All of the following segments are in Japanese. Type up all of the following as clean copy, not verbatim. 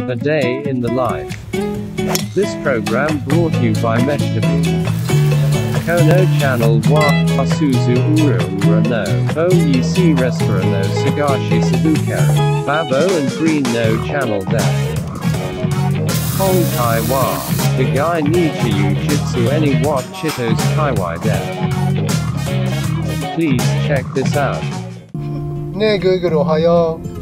A Day in the Life. This program brought you by Meshtabu. Kono Channel wa Suzu Ura Ura no OEC Restaurant no Sagashi Sabukaru. Babo and Green no Channel Dash. Hong Kai wa. Bigai Nichi Yu Jitsu Any Wat Chitos Kaiwai Dash. Please check this out. ねえ、Google おはよう。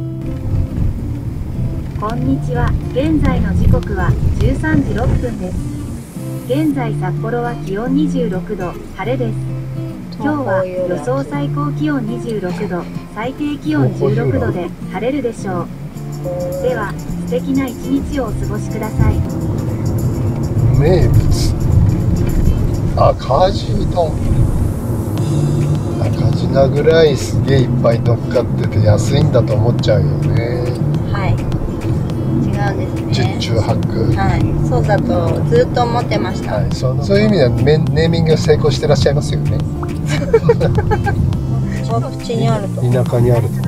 こんにちは。現在の時刻は13時6分です。現在札幌は気温26度、晴れです。今日は予想最高気温26度、最低気温16度で晴れるでしょう。では、素敵な一日をお過ごしください。 名物。あ、カジ丼。カジナぐらいすげえいっぱい乗っかってて安いんだと思っちゃうよね。 はい。違うんですね。 十中八九。 はい。そうだとずっと思ってました。 はい。そういう意味ではネーミング成功してらっしゃいますよね。 大口にあると。 田舎にあると。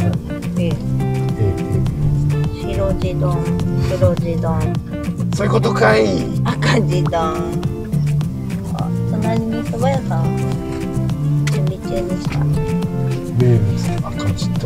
白地丼、黒地丼。 そういうことかい。 赤地丼。隣に蕎麦屋さん。準備中でした。 名物赤字と。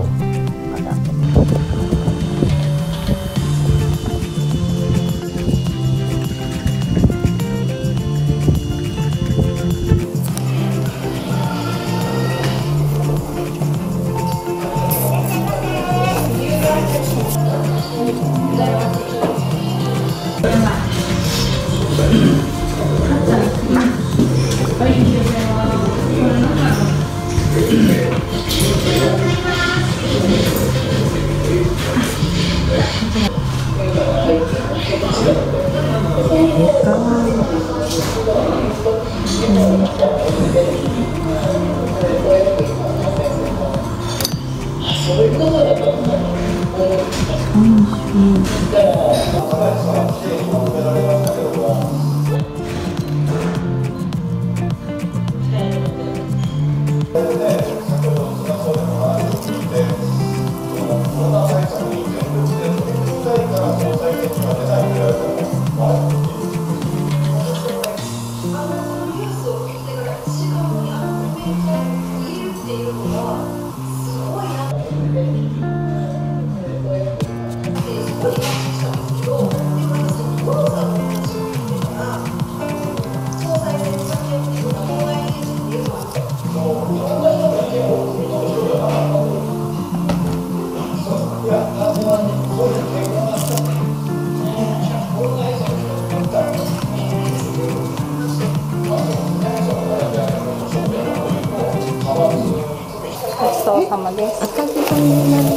ごちそうさまです。赤字丼になります。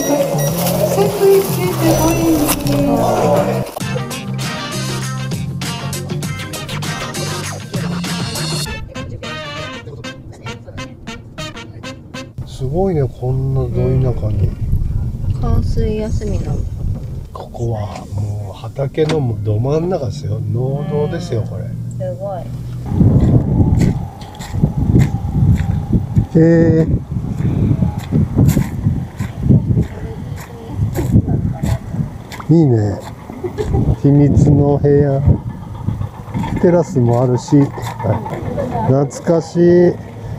すごいね、こんなど田舎に。 冠水休みなの。 ここはもう畑のもど真ん中ですよ。農道ですよ、これ。 すごい。 いいね。秘密の部屋。テラスもあるし、懐かしい。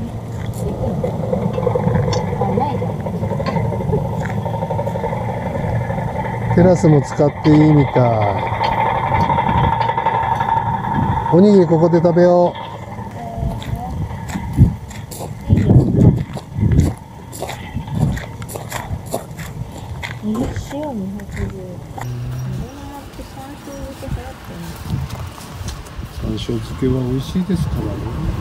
テラスも使っていいみたい。おにぎりここで食べよう。山椒漬けは美味しいですからね。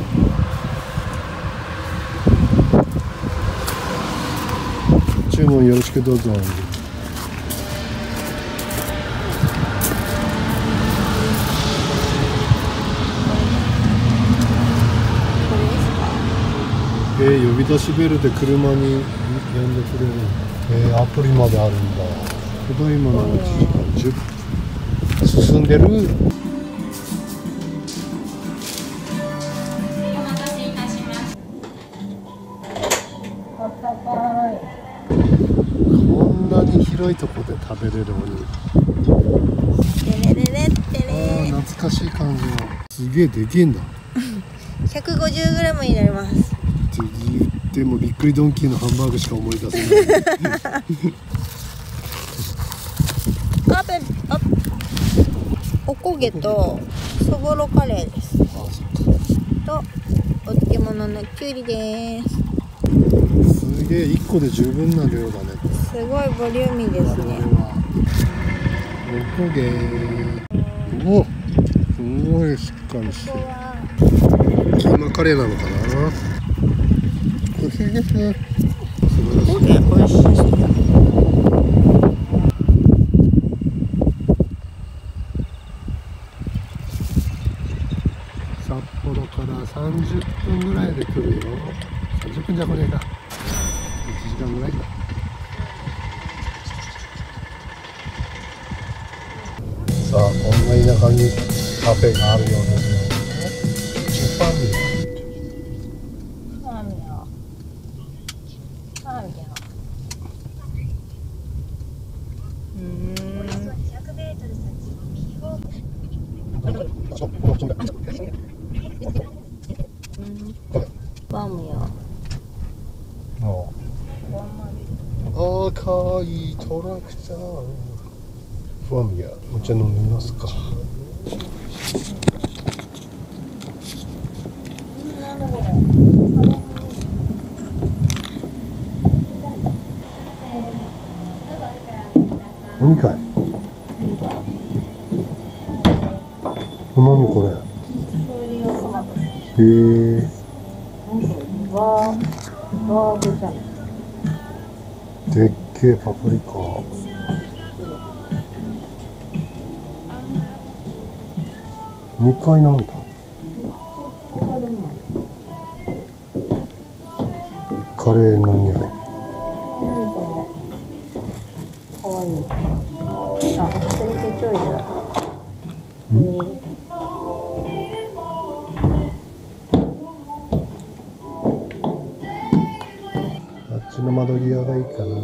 注文よろしくどうぞ。呼び出しベルで車に呼んでくれる。アプリまであるんだ。ただいまの1時間10分。進んでる。お待たせいたします。 こんなに広広いとこで食べれるおにぎり。 テレレレってね。 懐かしい感じの。すげえでけえんだ。 150g になります。 って言ってもびっくりドンキーのハンバーグしか思い出せない。 おこげとそぼろカレーです。とお漬物のきゅうりです。 すげえ1個で十分な量だね。 すごいボリューミーですね。 おこげ。お、すごいしっかりしてる。キーマカレーなのかな。美味しいですね。素晴らしい。 美味しいですね。 札幌から30分ぐらいで来るよ。30分じゃ来ねえか。1時間ぐらいか。さあ、こんな田舎にカフェがあるようですね。チュパミバムヤ。 赤いトラクター。ファミヤ、お茶飲みますか。何かい。何これ。へえ。でっけえパプリカ。2階なんだ。カレーの匂い。 かわいい。あ、それでちょいだ。 あっちの窓際がいいかな。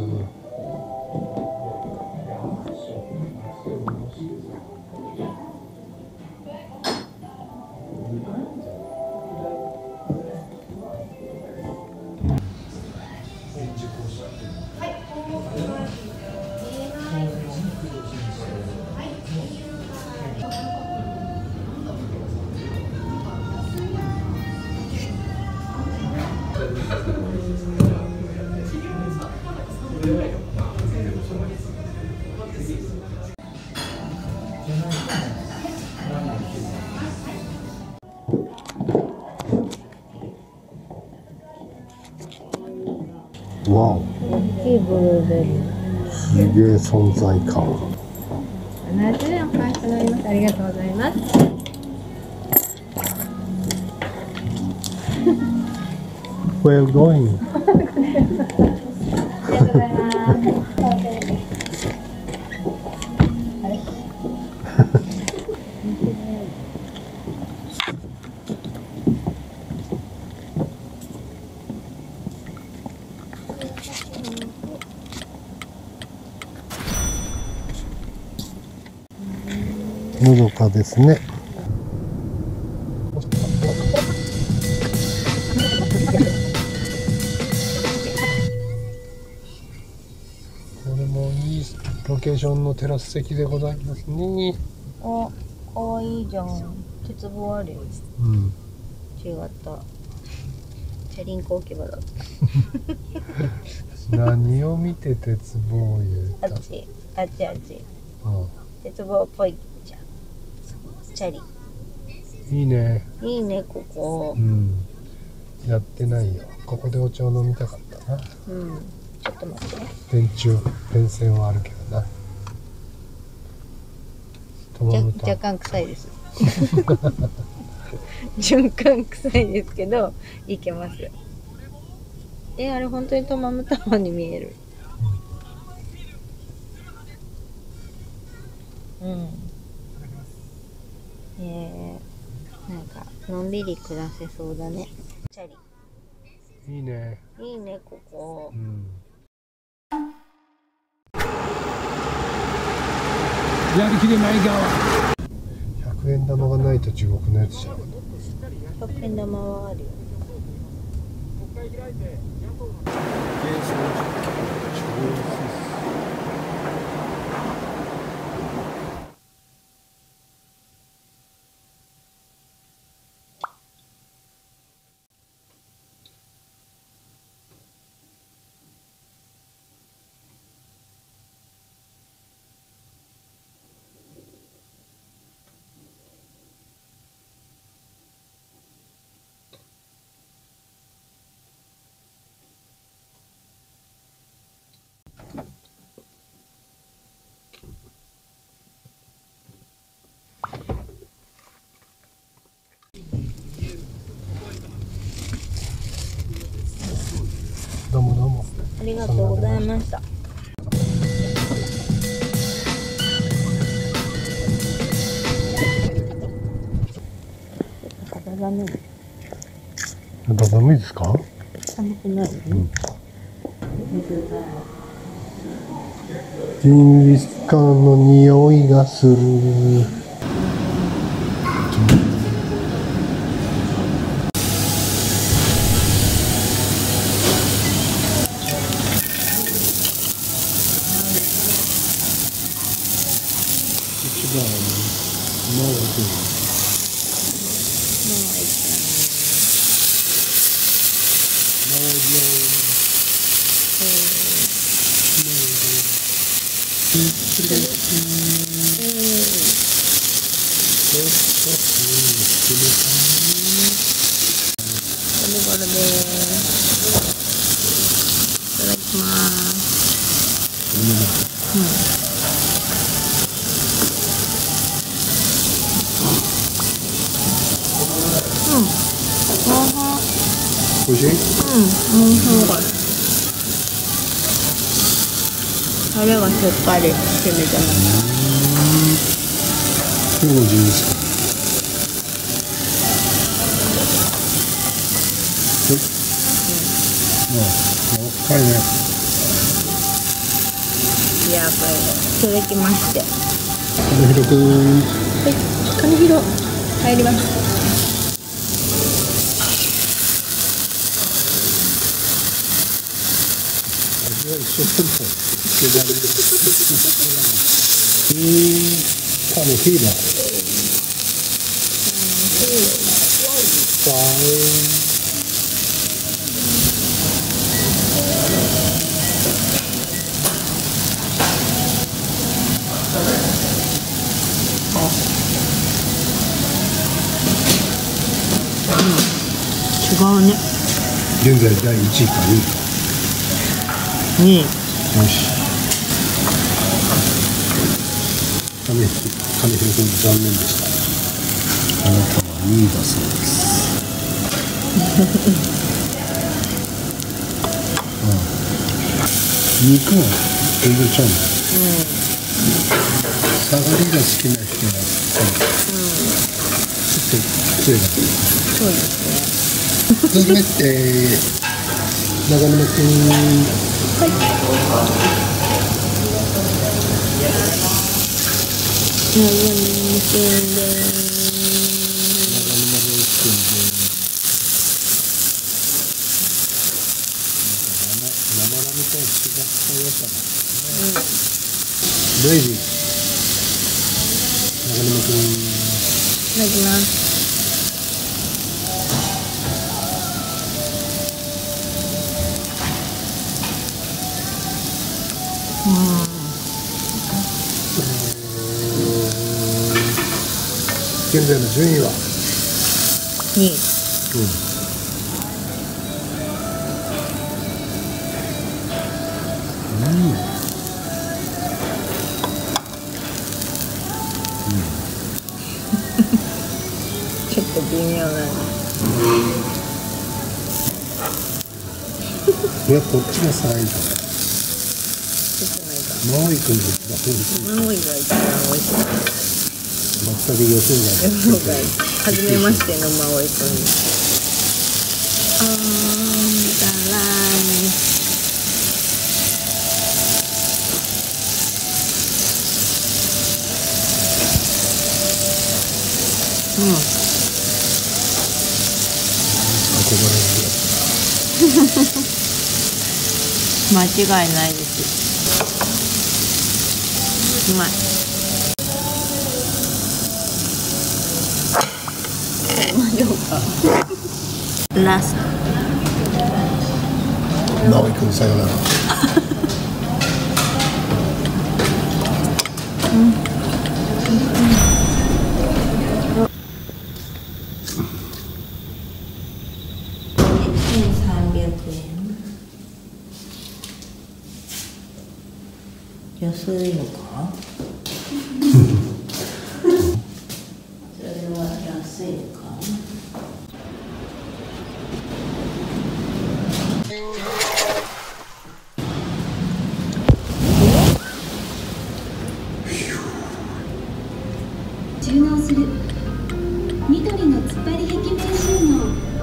わお。 大きいブルーベリー。 すげえ存在感。 70円お返しとなります。ありがとうございます。 Where are you going? ありがとうございます。 のどかですね。これもいいロケーションのテラス席でございますね。 あ、かわいいじゃん。鉄棒あるよ。 うん。 違った。チャリンコ置き場だった。 何を見て鉄棒を言うた。 あっち、あっち、あっち。 あ鉄棒っぽいじゃん。チャリ。 いいね。 いいね、ここう。ん。やってないよ。ここでお茶を飲みたかったな。 うん。ちょっと待って。 電線はあるけどな。 若干臭いです。若干臭いですけど、いけますよ。あれ本当にトマムタワーに見える。うん。なんかのんびり暮らせそうだね。チャリ。 いいね。 いいね、ここ。 うん。 やりきれない側。 100円玉がないと地獄のやつじゃん。 100円玉はあるよ。 どうもどうも。 ありがとうございました。肌寒い。 肌寒いですか？ 寒くない？ ジンギスカンの匂いがする。一番ゴリゴリです。いただきます。 おいしい？ タレがしっかりしてるじゃない。 今日のジンギスカン。深いね。 いや、これいただきまして。 金広くん。 はい、金広入ります。 味は一緒なんだ。金広。 違うね。 現在第1位か2位か。 2位。 よし。金広君残念でした。あなたは2位だそうです。肉は全然ちゃうんだ。下がりが好きな人はちょっと強いだけ。 そうですね。 続きまして、長沼君。はい。 長沼君です。 生ラムとは違った良さが。レイジ。長沼君。 いただきます。 現在の順位は 2位。ちょっと微妙な。 いや、こっちが3位だ。マオイ君が一番美味しい。 マオイが一番美味しい。 全く予想外。 初めましてのマオイ君。だらー憧れるや間違いないです。うまい。ラスト。 直井君さよなら。 安いのか？それは安いのか？ 収納する緑の突っ張り壁面収納。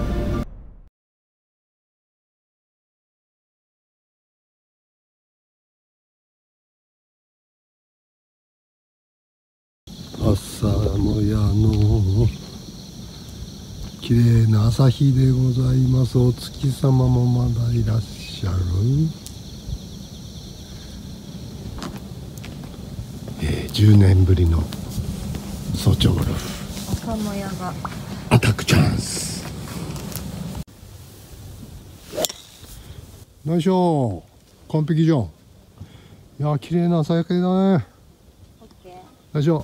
朝もやの綺麗な朝日でございます。お月様もまだいらっしゃる。10年ぶりの早朝ゴルフ。 朝もやがアタックチャンス。よいしょ、完璧じゃん。いや綺麗な朝焼けだね。よいしょ。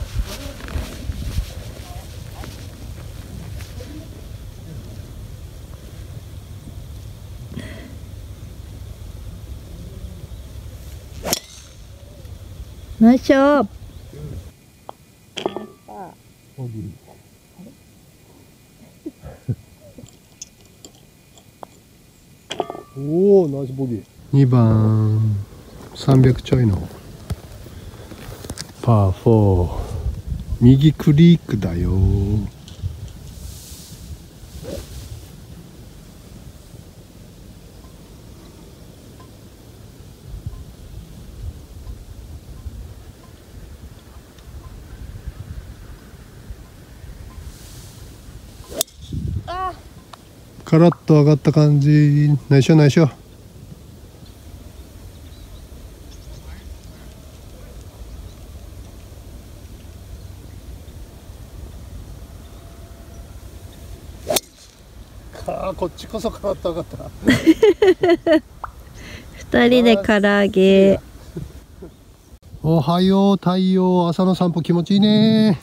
ナイスショット。 おお、ナイスボギー。2番300ちょいのパー4、右クリークだよ。カラッと上がった感じ。ナイスショナイスショ。こっちこそカラッと上がった。 2人で唐揚げ。 おはよう太陽、朝の散歩気持ちいいね。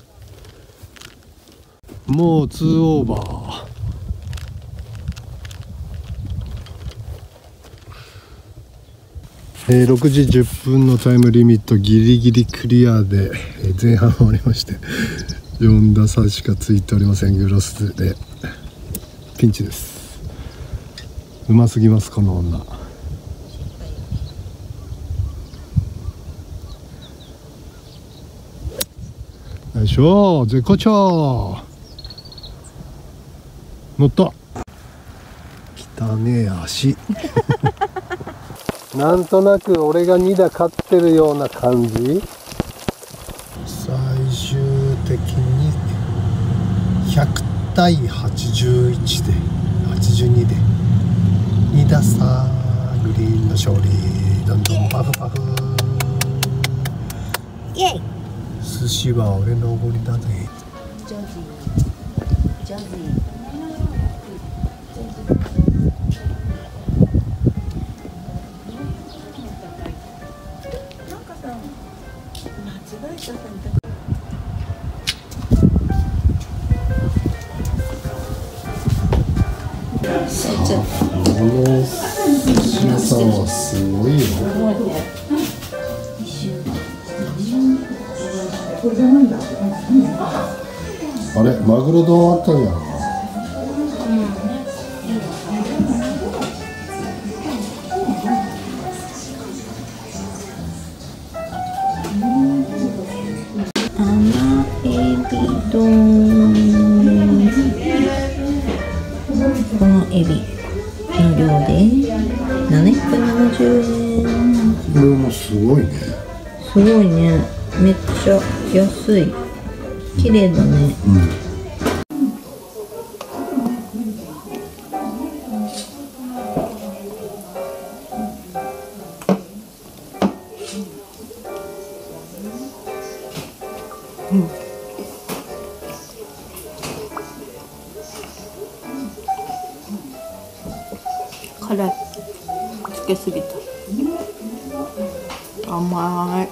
もう2オーバー。6時10分のタイムリミットギリギリクリアで前半終わりまして、4打差しかついておりません。グロスでピンチです。うますぎますこの女。よいしょ、絶好調。乗った。汚ねえ足。なんとなく俺が2打勝ってるような感じ。最終的に100対81で82で2打差、グリーンの勝利。どんどんパフパフ。 イエイ。 寿司は俺のおごりだぜ。 ジャズィージャズィー。 この寿司屋さんはすごいよ。あれ、マグロ丼あったんじゃないかな。 甘エビ丼。このエビの量で770円。 これもすごいね。 すごいね。めっちゃ安い。 綺麗だね。 辛い。つけすぎた。甘い。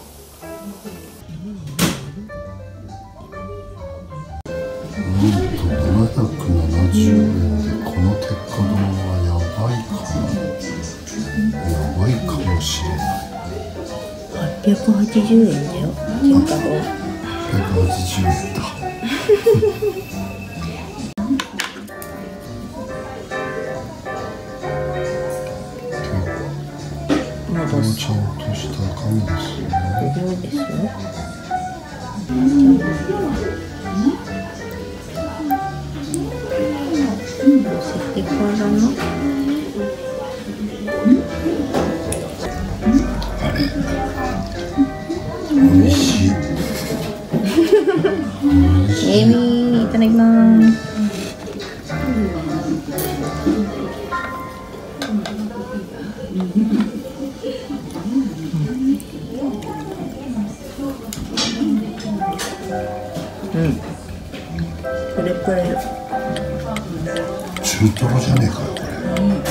770円でこの鉄火丼はやばいかな。やばいかもしれない。 880円だよ。鉄火丼。 880円だ。ちゃんとした赤身ですね。 量ですよ。乗せてからの。 あれ。美味しい。 エミいただきます。プレプレ。 中トロじゃねえかこれ。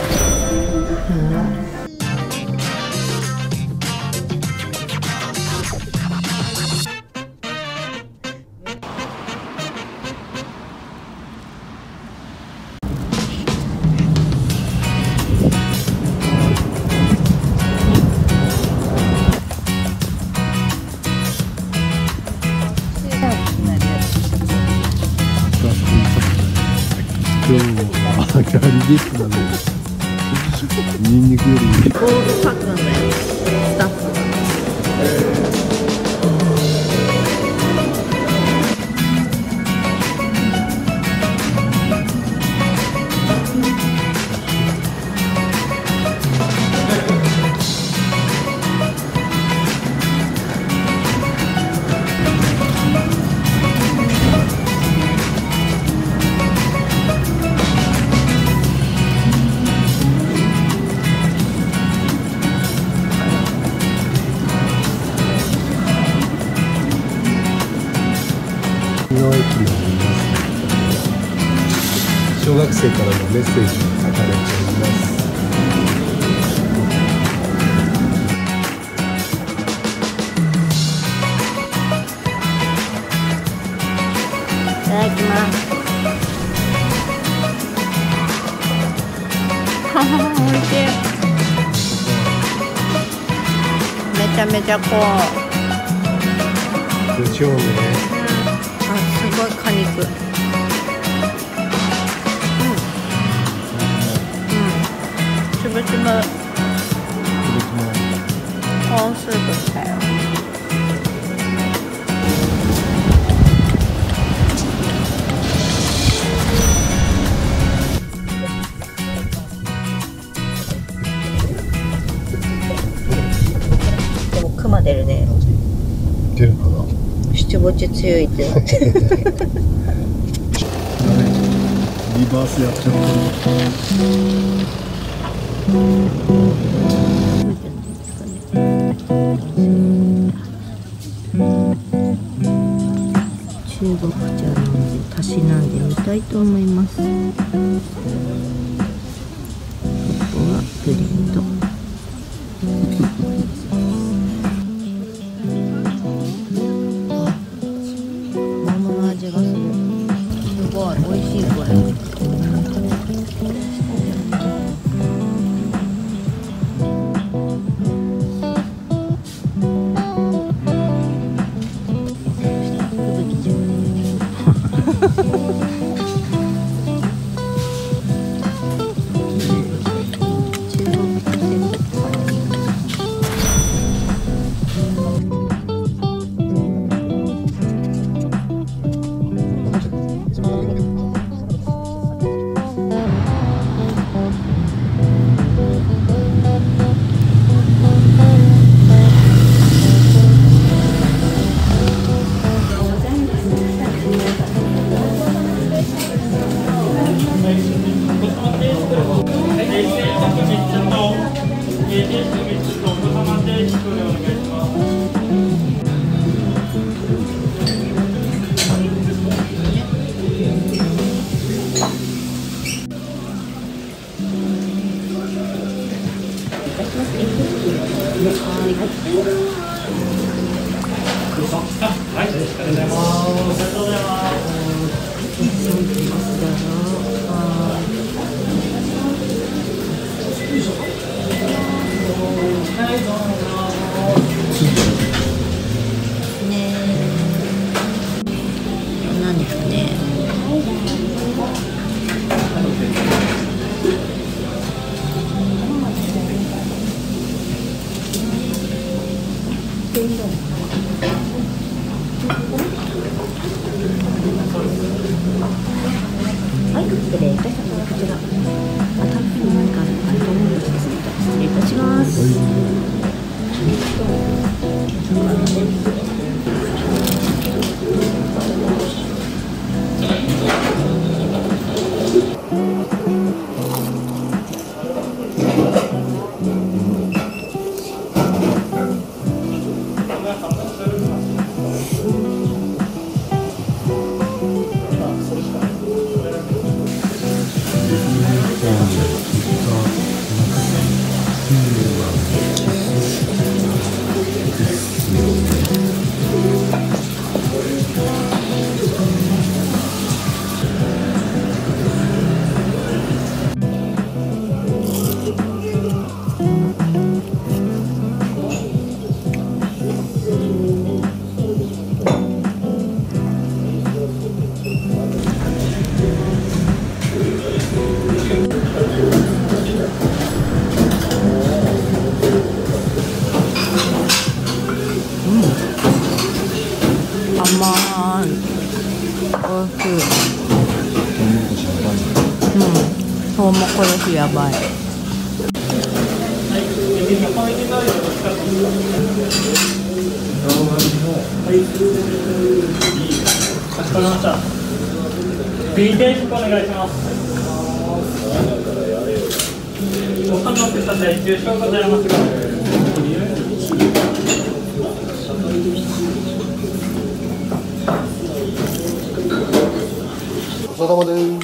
今日はガリですかね。ニンニクよりボールパックなんだよ。スタッフが。 の駅にあります。小学生からのメッセージが書かれております。 いただきます。おいしい。めちゃめちゃこう。 でしょうね。 あ、すごい果肉。つぶつぶ。コーンスープみたいな。でもクマ出るね。 出るかな。 七五地強いってなってる。 リバースやっちゃった。 中国茶なのでたしなんでみたいと思います。ここはプレート。桃の味がする。すごい美味しいこれ。中国はい、ありがとうございます。ありがとうございます。 ねえ。なんですかね。 はい、失礼いたします。こちら、新しい何かあると思うんですけど、失礼いたします。 トウモコロシやばい。 かしこまりました。ビーテージお願いします。ご飯のってさせ重症ございますが。 お疲れ様です。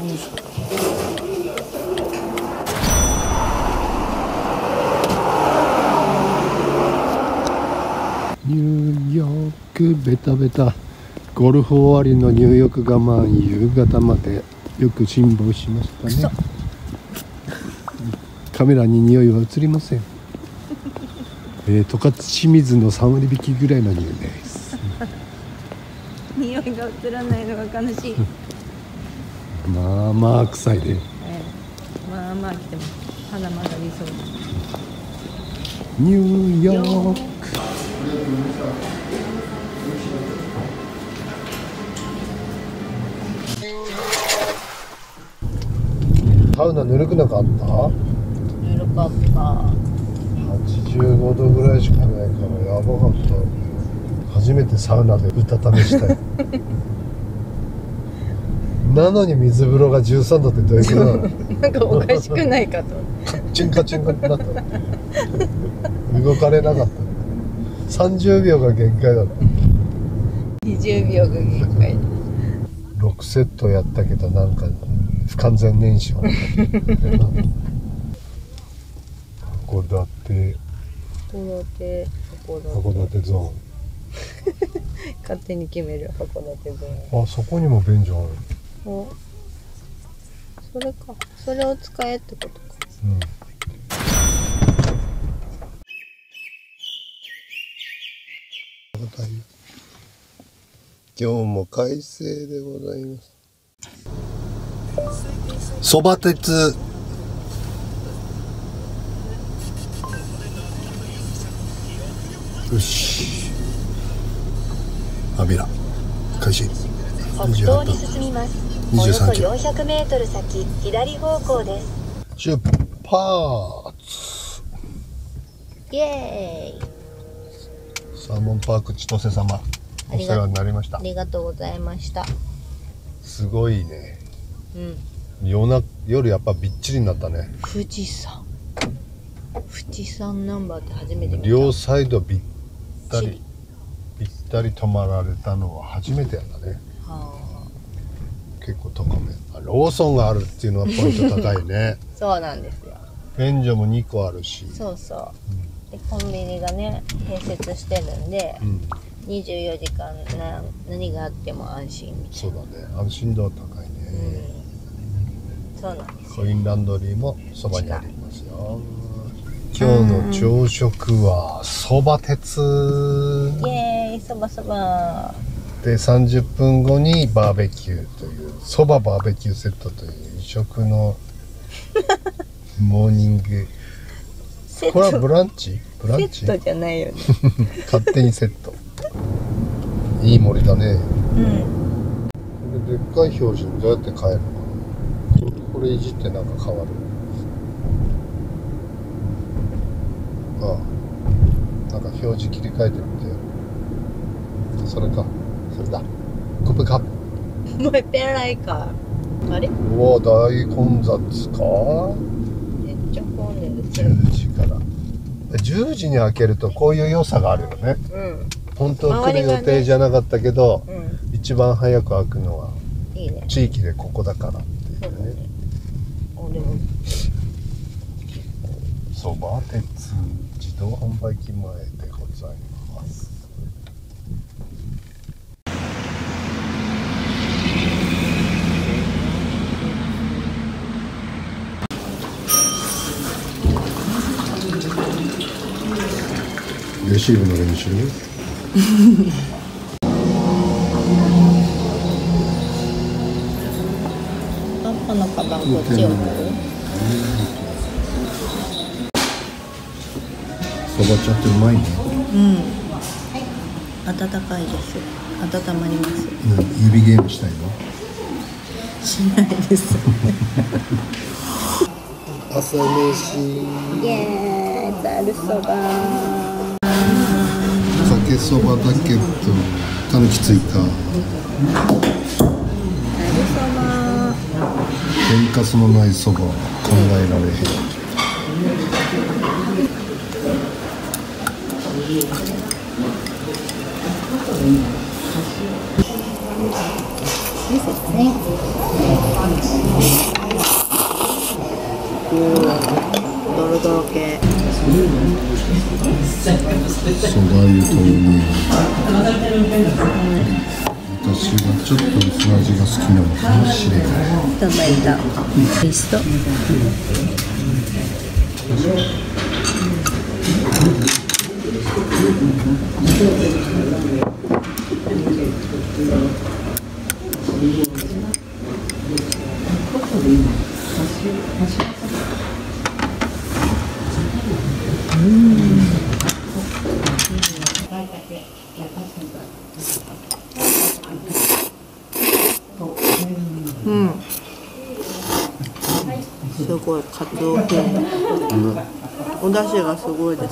ニューヨークベタベタ、ゴルフ終わりのニューヨーク我慢、夕方までよく辛抱しましたね。カメラに匂いは映りません。十勝清水の3割引きぐらいの匂いです。 匂いが映らないのが悲しい。 まあまあ臭いで、 まあまあ来ても肌まだ理想。 ニューヨーク。サウナぬるくなかった？ ぬるかった。 85度ぐらいしかないからやばかった。初めてサウナで歌試したよ。なのに水風呂が13度ってどういうことなの？ なんかおかしくないかと。 カッチンカチンになった。動かれなかった。30秒が限界だった。 20秒が限界。 6セットやったけどなんか不完全燃焼。函館ゾーン。 勝手に決める函館ゾーン。 あそこにも便所ある。 お、それか、それを使えってことか。 うん。今日も快晴でございます。そば鉄。よし。アビラ開始。 北東に進みます。およそ400メートル先、左方向です。 出発。 イエーイ。 サーモンパーク千歳様、お世話になりました。 ありがとうございました。 すごいね。 うん。 夜やっぱびっちりになったね。 富士山ナンバーって初めて見た。 両サイドびったり止まられたのは初めてやったね。 はあ、結構高め。ローソンがあるっていうのはポイント高いね。 そうなんですよ。 便所も2個あるし。 そうそう。でコンビニがね併設してるんで、 24時間何があっても安心みたいそうだね、安心度は高いね。 な。そうなんですよ。 コインランドリーもそばにありますよ。今日の朝食はそば鉄イエーイ、そばそば。 で、30分後にバーベキューというそばバーベキューセットという異色のモーニング。これはブランチ？ブランチ？ セットじゃないよね。 勝手にセット。いい森だね。 うん。 これでっかい表示にどうやって変えるのかな。これいじってなんか変わる。ああ、なんか表示切り替えてみて。それか、それだ。コップカップ。 もうペンライか。あれ？ うわ、大混雑か。 めっちゃ混んでる。 10時から10時に開けるとこういう良さがあるよね。 うん。 本当は来る予定じゃなかったけど、 うん。 一番早く開くのはいいね。 地域でここだからっていうね。 お、でも。 そば鉄自動販売機前でございます。レシーブの練習パパのカバンこっちを。 そば茶ってうまいね。 うん。温かいです。温まります。 指ゲームしたいの？ しないです。 朝飯。 イエーイ、ざるそば。 かけそばだけどたぬきついた。 ざるそば。 天かすのないそばは考えられへん。 ドロドロ系。 そば湯とに私がちょっと薄味が好きなのかもしれない。 いただいた。美味しそう。うん。すごいカツオ系。お出汁がすごいです。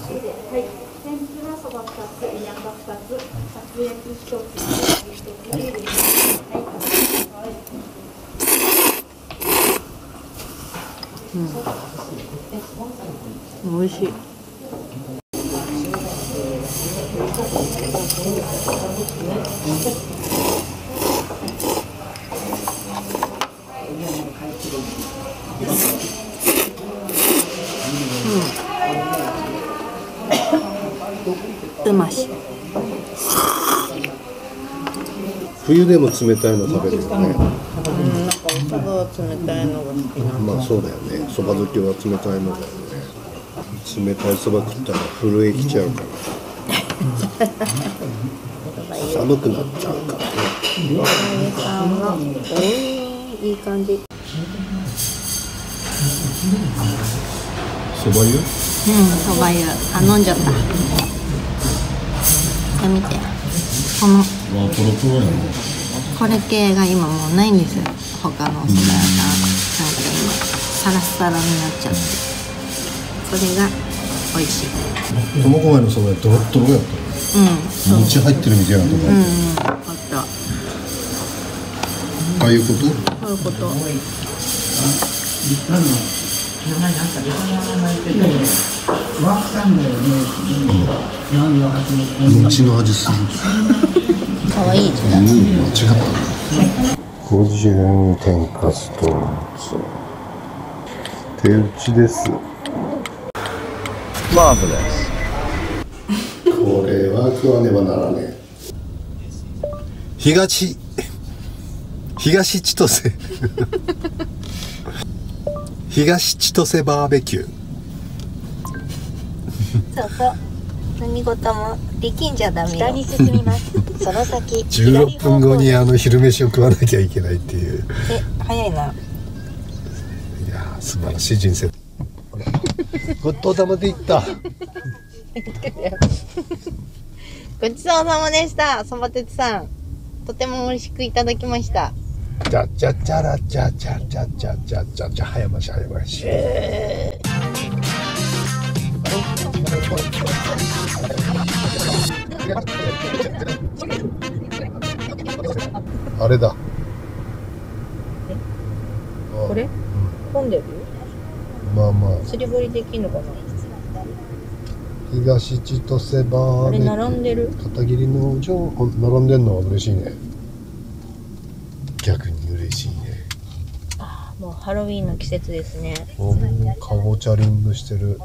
うん。美味しい。うまし。 冬でも冷たいの食べるよね。 なんかおそばは冷たいのが好きなの。 まあそうだよね。そば好きは冷たいのだよね。冷たいそば食ったら震えきちゃうから。寒くなっちゃうからね。 いい感じ。 そば湯？ うん、そば湯頼んじゃった。見て、このこれ系が今もうないんですよ。他のおそば屋さんなんか今サラッサラになっちゃって、これが美味しい。 苫小牧のそば屋ドロッドロやった。 うん、 餅入ってるみたいなとこああった。 ああいうこと？ そういうこと。 餅の味する。 可愛い字だ。 間違った。50円天かすと手打ちです。 Marvelous. これは食わねばならねえ。 東千歳東千歳バーベキュー。 そうそう。何事も力んじゃダメよ。 北に進みます。その先、 16分後に昼飯を食わなきゃいけないっていう。 早いな。 いや素晴らしい人生。ごちそうさまでいった。 ごちそうさまでした。そばてつさん、とても美味しくいただきました。 じゃじゃじゃらじゃじゃじゃじゃじゃじゃじゃ早まし早まし。あれだ。 これ？混んでる？ まあまあ。 釣り堀できんのかな？ 東千歳バーベキュー。 あれ並んでる？ 片桐農場並んでんのは嬉しいね。逆に嬉しいね。 あ、もうハロウィーンの季節ですね。 おー、かぼちゃリングしてる。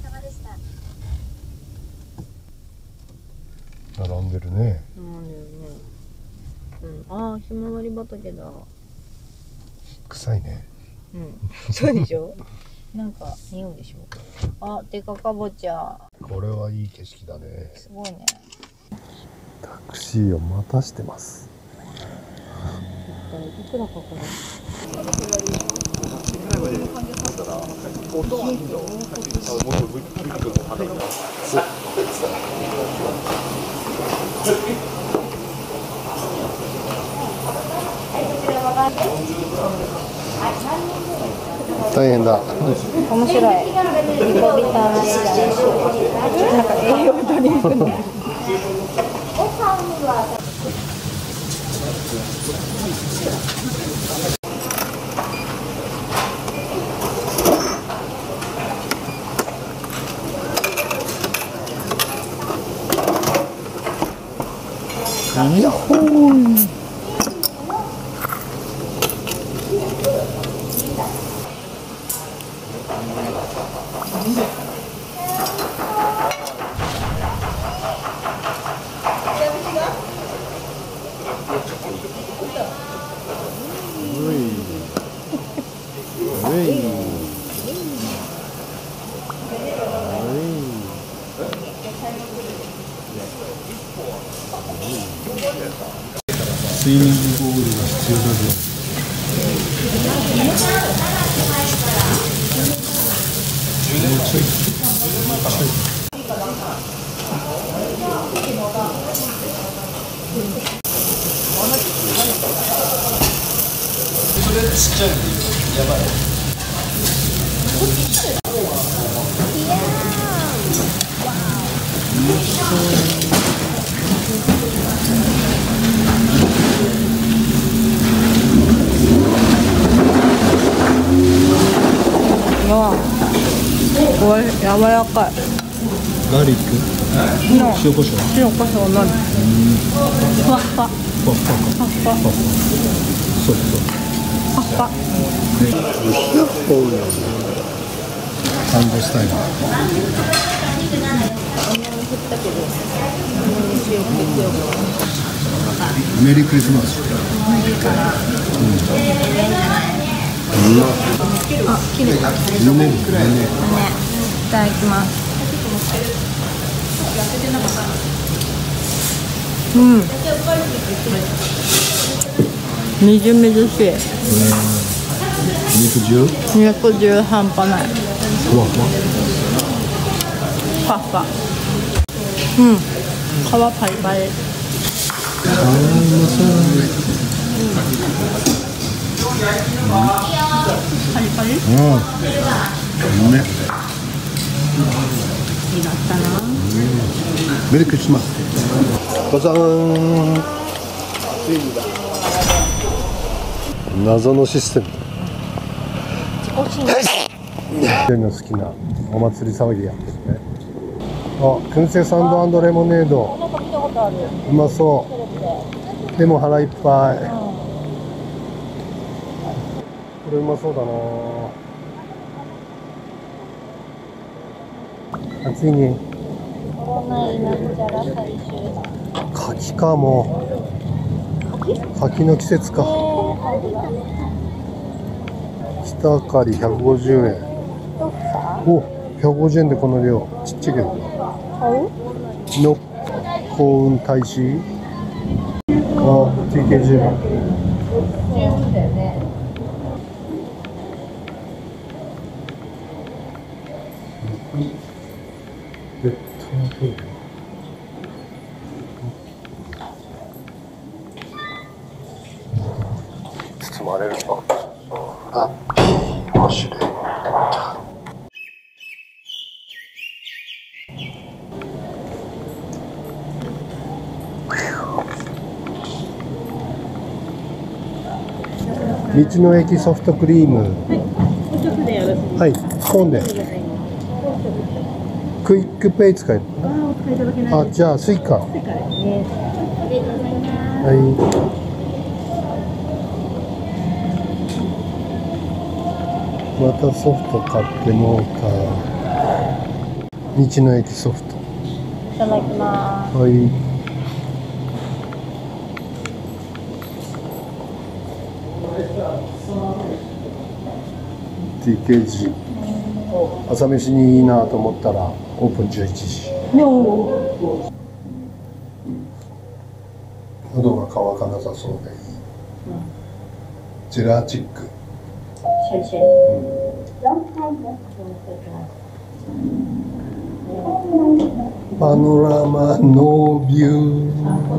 並んでるね。 並んでるね。うん、ああ、ひまわり畑だ。 臭いね。 うん、そうでしょ。なんか匂うでしょ。あ、でかかぼちゃ。 これはいい景色だね。 すごいね。 タクシーを待たしてます。 いくらかかる？ 大変だ。 面白い。リポビタンなんか栄養ドリンクの。 やっほー。スイミングボールが必要だぞ。 これ柔らかい。 ガーリック。塩コショウ。 塩コショウのふわっふわ。 ふわふわか。 ふわっふわ。 そうそう。 ふわっふわ。 サンドスタイル。メリークリスマス。 あ、綺麗。 ね。 いただきます。うん。みずみずしい。肉汁半端ない。 ふわふわ。 ふわふわ。うん。皮パリパリ。パリパリ。 うん。ね。 いいだったな。 メリークリスマス。バザーン。謎のシステム。の好きなお祭り騒ぎやってるね。あ、燻製サンド&レモネード。うまそう。でも腹いっぱい。これうまそうだな。暑いね。 コロナイなんちゃら最終。 柿かも。 柿の季節か。下あかり150円。お、150円でこの量。ちっちゃいけど。の幸運大使。あ、TKG だ。ベッドのトイレ。包まれるの。あ、面白い。道の駅ソフトクリーム。はい、スコーンで。クイックペイ使える。あ、じゃあスイカ。はい。またソフト買ってもうた。道の駅ソフト。 いただきます。 はい。TKG。朝飯にいいなと思ったらオープン11時。喉が渇かなさそうで。ジェラチック。パノラマノビュー。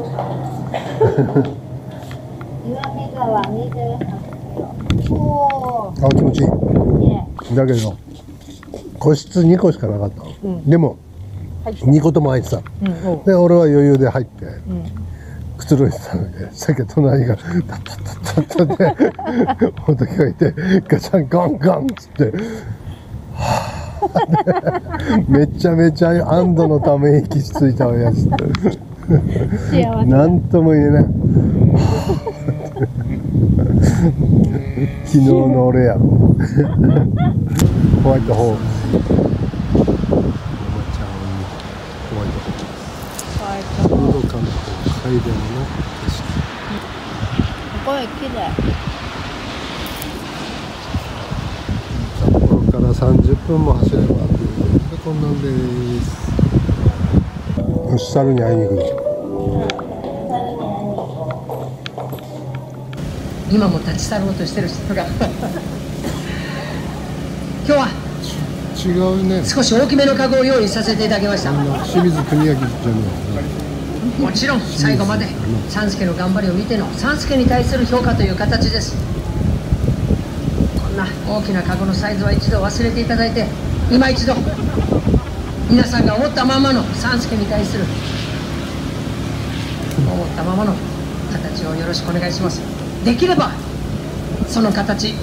あ、気持ちいい。だけど個室2個しかなかった、でも2個とも入ってた、で俺は余裕で入って、くつろいでたので、さっき隣がタッタッタッタッタッって音聞こえてガチャンガンガンっつってめちゃめちゃ安堵のため息ついたおやつなんとも言えない昨日の俺やろホワイトホールのどかな北海道の景色。 すごい綺麗。 札幌から30分も走ればということでこんなんです。よし、猿に会いに行く。 今も立ち去ろうとしてる人が今日は違うね。 少し大きめのカゴを用意させていただきました。 清水国明じゃない。 もちろん最後まで三助の頑張りを見ての三助に対する評価という形です。こんな大きなカゴのサイズは一度忘れていただいて、今一度皆さんが思ったままの三助に対する思ったままの形をよろしくお願いします。できればその形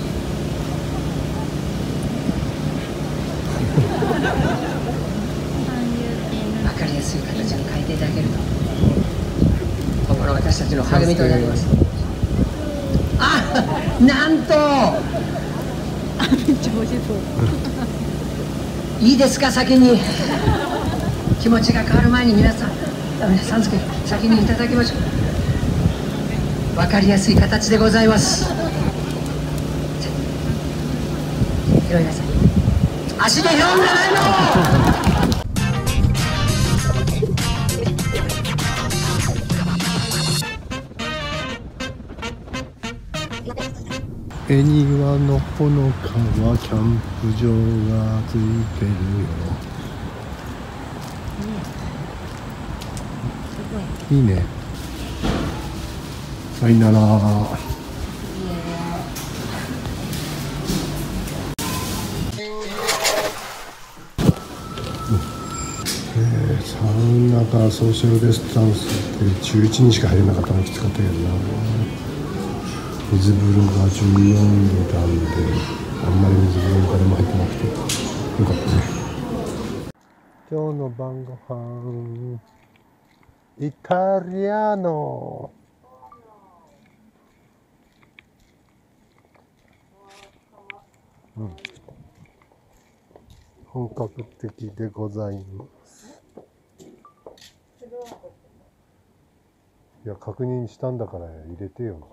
分かりやすい形に変えていただけると今後の私たちの励みとなります。あ、なんとめっちゃ美味しそういいですか、先に気持ちが変わる前に皆さん三助先にいただきましょう。分かりやすい形でございます。拾いなさい。足で拾うんじゃないの。 恵庭のほのかはキャンプ場がついてるよ。いいね。さよなら。サウナかソーシャルディスタンスって11人しか入れなかったのきつかったけどな。水風呂が14度なんで、あんまり水風呂に誰も入ってなくてよかったね。今日の晩ご飯イタリアノ。本格的でございます。 いや、確認したんだから入れてよって。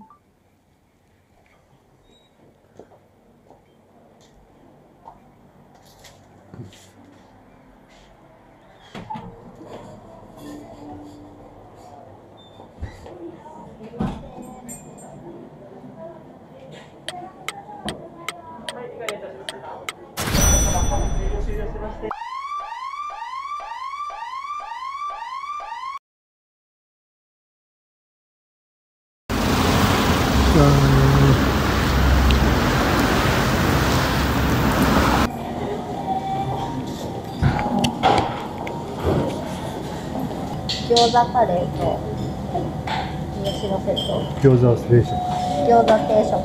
餃子カレーと煮干しのセット。 餃子定食。 餃子定食。 餃子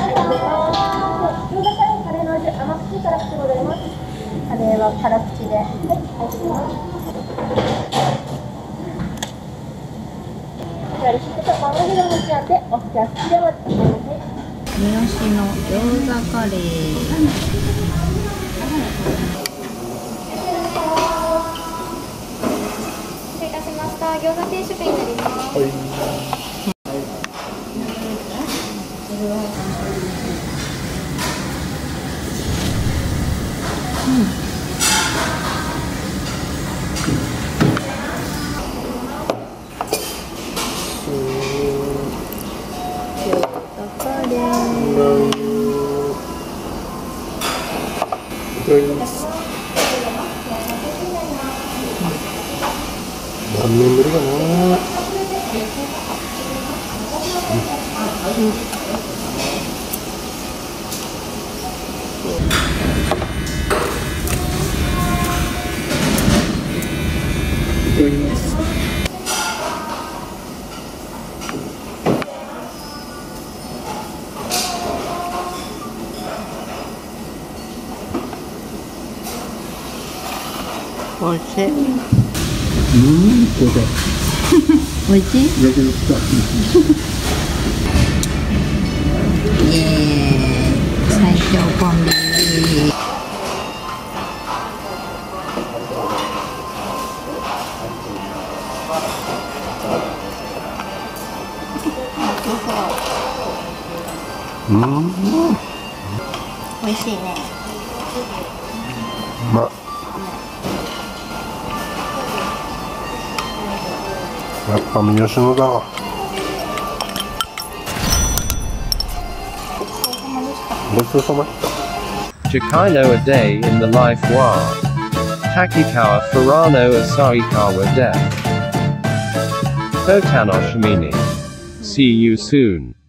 カレーの味、甘口辛口ございます。 カレーは辛口で。 はい、お願いします。レシピとマンゴーの持ち合ってお好きな好きでも煮干しの餃子カレー。 餃子定食になります。 何年ぶりかな。 おいしい。 これ。 おいしい。 よく言った。 イエーイ、最強コンビ。美味しいね。 やっぱ三好のだわ。ごちそうさま。 Chikaino a day in the life wa. Takikawa Furano Asarikawa death. Totanoshimini. See you soon.